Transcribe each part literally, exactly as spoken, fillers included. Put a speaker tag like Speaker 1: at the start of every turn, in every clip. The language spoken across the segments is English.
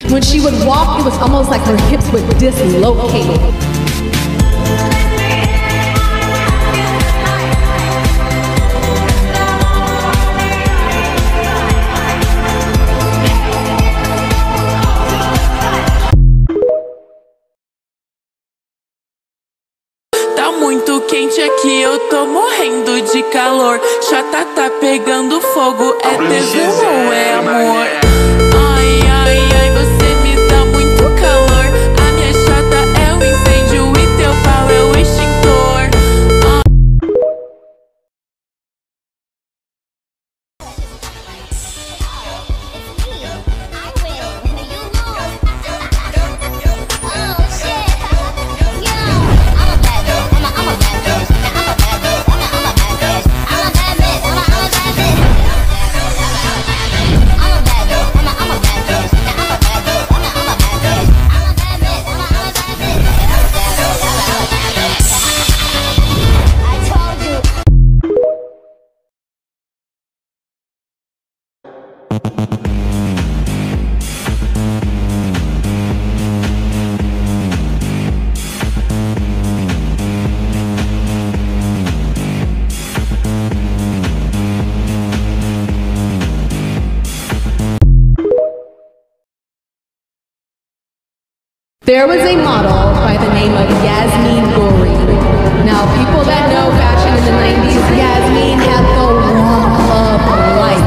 Speaker 1: When she would walk, it was almost like her hips would dislocate.
Speaker 2: Tá muito quente aqui, eu tô morrendo de calor. Chata tá pegando fogo, é tesão ou é amor? Ai, ai, ai, você me dá muito calor. A minha chata é o incêndio e teu pau é o extintor.
Speaker 1: There was a model by the name of Yasmin Ghouri. Now, people that know fashion in the nineties, Yasmin had the love of life.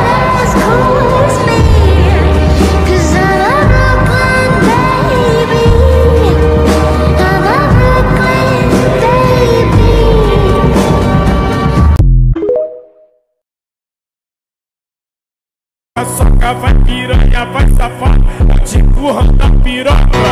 Speaker 3: A soca vai piranha, vai safar, te empurrando a piroca.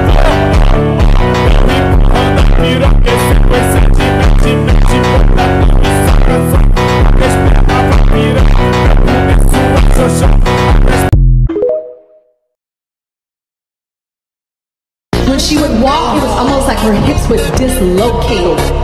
Speaker 3: Empurrando a piroca, sequência de mete, mete, bota a mão e saca, saca. Esperava a piranha, começou a xoxar.
Speaker 1: When she would walk, it was almost like her hips would dislocate.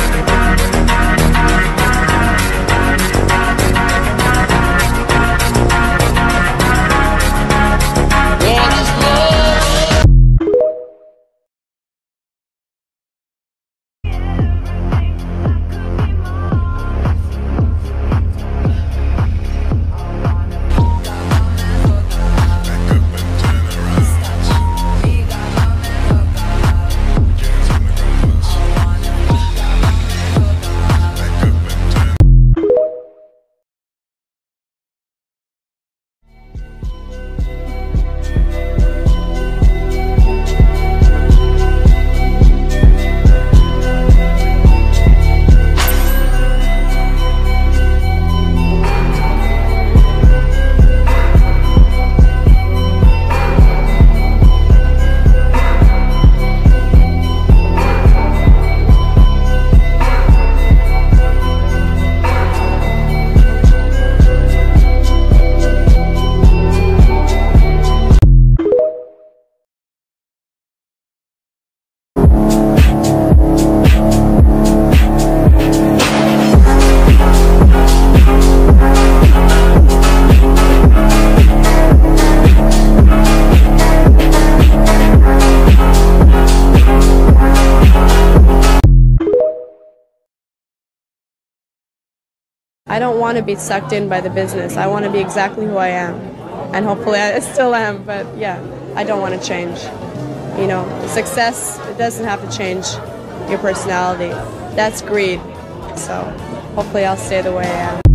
Speaker 4: I don't want to be sucked in by the business. I want to be exactly who I am. And hopefully I still am, but yeah, I don't want to change. You know, success, it doesn't have to change your personality. That's greed. So hopefully I'll stay the way I am.